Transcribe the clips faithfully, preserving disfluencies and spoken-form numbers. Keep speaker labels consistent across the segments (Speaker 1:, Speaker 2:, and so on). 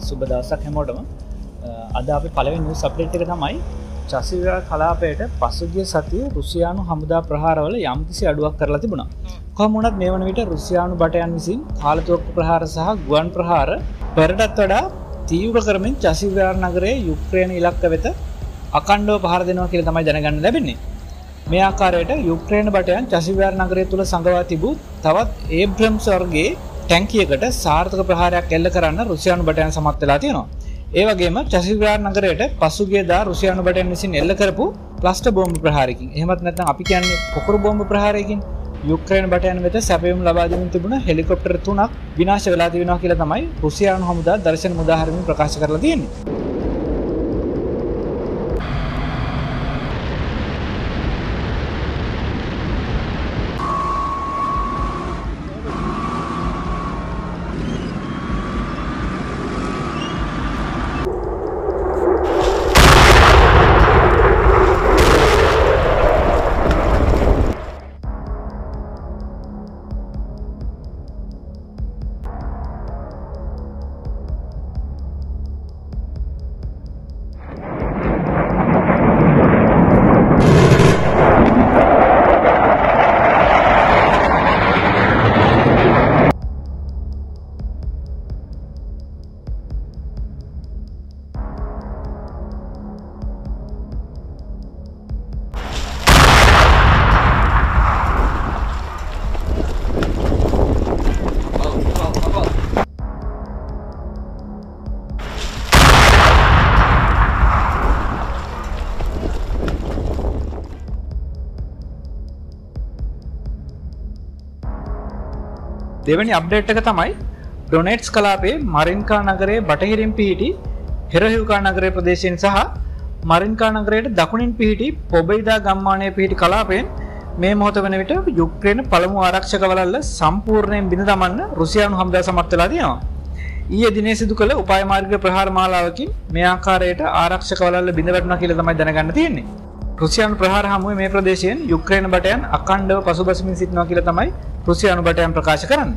Speaker 1: සුබ දවසක් හැමෝටම. අද අපි පළවෙනි නිවුස් අප්ඩේට් එක තමයි චසිල් විහාර කලාපයට පසුගිය සතියේ රුසියානු හමුදා ප්‍රහාරවල යම්කිසි අඩුවක් කරලා තිබුණා. කොහොම වුණත් මේ වන විට රුසියානු බටයන් විසින් කාලතුවක්කු ප්‍රහාර සහ ගුවන් ප්‍රහාර පෙරටත් වඩා තීව්‍ර කරමින් චසිල් විහාර නගරයේ යුක්‍රේන ඉලක්ක වෙත අකණ්ඩව පහර දෙනවා කියලා තමයි දැනගන්න ලැබෙන්නේ. මේ ආකාරයට යුක්‍රේන බටයන් චසිල් විහාර නගරය තුල සංගවා තිබූ තවත් ඒබ්‍රම්ස් වර්ගයේ ටැංකියකට සාර්ථක ප්‍රහාරයක් එල්ල කරන්න රුසියානු බටයන් සමත් වෙලා තියෙනවා. ඒ වගේම චසිල් විහාර නගරයට පසුගියදා රුසියානු බටයන් විසින් එල්ල කරපු ක්ලස්ටර් බෝම්බ ප්‍රහාරයකින් එහෙමත් නැත්නම් අපි කියන්නේ පොකුරු බෝම්බ ප්‍රහාරයකින් යුක්‍රේන බටයන් වෙත සැපයුම් ලබා දෙමින් තිබුණ හෙලිකොප්ටර් තුනක් විනාශ වෙලා තිබෙනවා කියලා තමයි රුසියානු හමුදා දර්ශන මුදාහරින් ප්‍රකාශ කරලා තියෙන්නේ. දෙවැනි අප්ඩේට් එක තමයි ඩොනෙට්ස් කලාපයේ මරින්කා නගරයේ බටහිරින් පිහිටි හෙරහිව්කා නගරයේ ප්‍රදේශයෙන් සහ මරින්කා නගරයට දකුණින් පිහිටි පොබෙයිදා ගම්මානයේ පිහිටි කලාපයෙන් මේ මොහොත වන විට යුක්‍රේන පළමු ආරක්ෂක වළල්ල සම්පූර්ණයෙන් බිඳ දමන්න රුසියානු හමුදා සමත් වෙලා තියෙනවා. ඊයේ දිනේ සිදු කළ උපාය මාර්ග ප්‍රහාර මාලාවකින් මේ ආකාරයට ආරක්ෂක වළල්ල බිඳ වැටුණා කියලා තමයි දැනගන්න තියෙන්නේ. රුසියානු ප්‍රහාර හමුවේ මේ ප්‍රදේශයෙන් යුක්‍රේන බටයන් අඛණ්ඩව පසුබැසමින් සිටිනවා කියලා තමයි රුසියානු බටයන් ප්‍රකාශ කරන්නේ.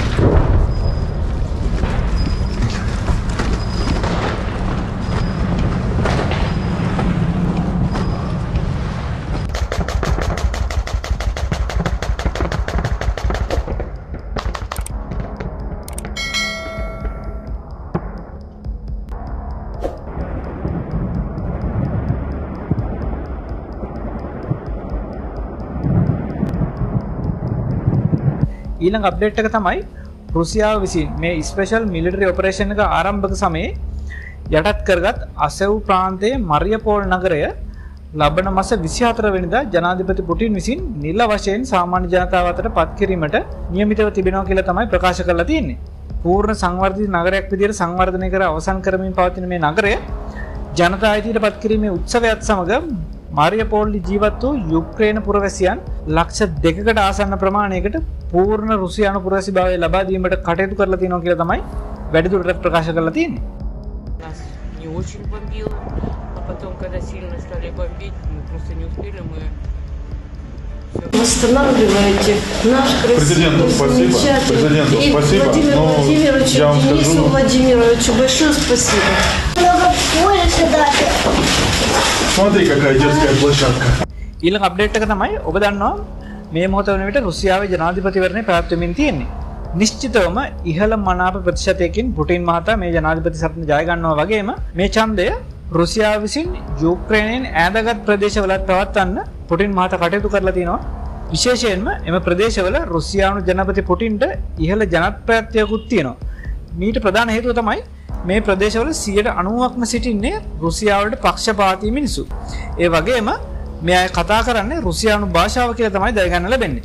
Speaker 1: ඊළඟ අප්ඩේට් එක තමයි රුසියාව විසින් මේ ස්පෙෂල් මිලිටරි ඔපරේෂන් එක ආරම්භක සමයේ යටත් කරගත් අසෙව් ප්‍රාන්තයේ මරියපෝල් නගරය ලබන මාස විසිහතර වෙනිදා ජනාධිපති පුටින් විසින් නිල වශයෙන් සාමාන්‍ය ජනතාව අතර පත් කිරීමට නියමිතව තිබෙනවා කියලා තමයි ප්‍රකාශ කරලා තියෙන්නේ. පූර්ණ සංවර්ධිත නගරයක් විදිහට සංවර්ධනය කර අවසන් කරමින් පවතින මේ නගරය ජනතා අයිතියට පත් කිරීමේ උත්සවයත් සමග මාරියපෝල්ලි ජීවත් වූ යුක්‍රේන පුරවැසියන් ලක්ෂ දෙකකට ආසන්න ප්‍රමාණයකට පූර්ණ රුසියානු පුරවැසිභාවය ලබා දීමට කටයුතු කරලා තියෙනවා කියලා තමයි වැඩිදුරටත් ප්‍රකාශ කරලා තියෙන්නේ.
Speaker 2: Нас не очень бомбило, а потом, когда сильно стали бомбить, мы просто не успели, мы
Speaker 3: восстанавливаете наш
Speaker 4: Президенту спасибо. Президенту
Speaker 3: и
Speaker 4: спасибо.
Speaker 3: Владимиру Владимировичу,
Speaker 4: я вам
Speaker 3: Денису
Speaker 4: скажу...
Speaker 3: Владимировичу большое спасибо.
Speaker 4: Смотри, какая детская площадка.
Speaker 1: ඊළඟ අප්ඩේට් එක තමයි ඔබ දන්නවා මේ මොහොත වන විට රුසියාවේ ජනාධිපතිවරණය පැවැත්වෙමින් තියෙන්නේ. නිශ්චිතවම ඉහළ මනාප ප්‍රතිශතයකින් පුටින් මහතා මේ ජනාධිපති සටන ජය ගන්නවා වගේම මේ ඡන්දය රුසියාව විසින් යුක්‍රේනයෙන් ඈඳගත් ප්‍රදේශවලත් පවත්වන්න පුටින් මහතා කටයුතු කරලා තිනවා. විශේෂයෙන්ම එම ප්‍රදේශවල රුසියානු ජනපති පුටින්ට ඉහළ ජනප්‍රියත්වයකුත් තියෙනවා. මීට ප්‍රධාන හේතුව තමයි මේ ප්‍රදේශවල සියයට අනූවක්ම සිටින්නේ රුසියාවට පක්ෂපාතී මිනිසු. ඒ වගේම මේ අය කතා කරන්නේ රුසියානු භාෂාව කියලා තමයි දැනගන්න ලැබෙන්නේ.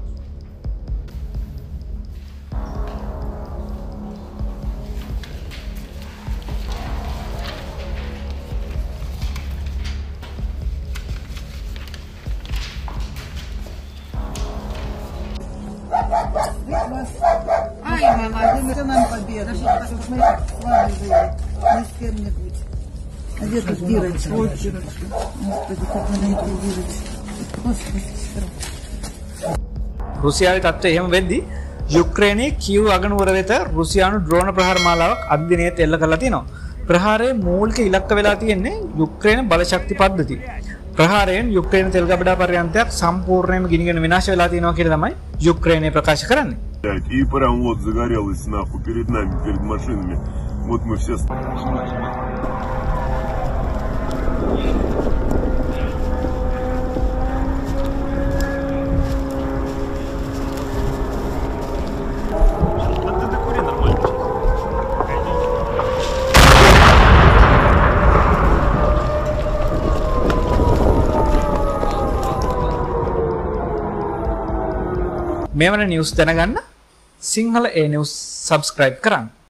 Speaker 5: Ай, мама, это нам победа. Смотри, славный будет. Ни с кем не будет. А где тут Дирочка? Вот Дирочка. Господи, как она это Дирочка. Господи,
Speaker 1: රුසියාවේ තත්ත්වය එහෙම වෙද්දී යුක්‍රේනයේ කියව් අගනුවර වෙත රුසියානු ඩ්‍රෝන ප්‍රහාර මාලාවක් අද දිනේත් එල්ල කරලා තිනවා. ප්‍රහාරයේ මූලික ඉලක්ක වෙලා තියෙන්නේ යුක්‍රේන බලශක්ති පද්ධතිය. ප්‍රහාරයෙන් යුක්‍රේන තෙල් ගබඩා පර්යන්තයක් සම්පූර්ණයෙන්ම ගිනිගෙන විනාශ වෙලා තියෙනවා කියලා තමයි යුක්‍රේනය ප්‍රකාශ කරන්නේ.
Speaker 6: И прям вот загорелась нахуй перед нами, перед машинами. Вот мы все...
Speaker 1: මෙවන නිවුස් දැනගන්න සිංහල ඒ නිවුස් සබස්ක්‍රයිබ් කරන්න.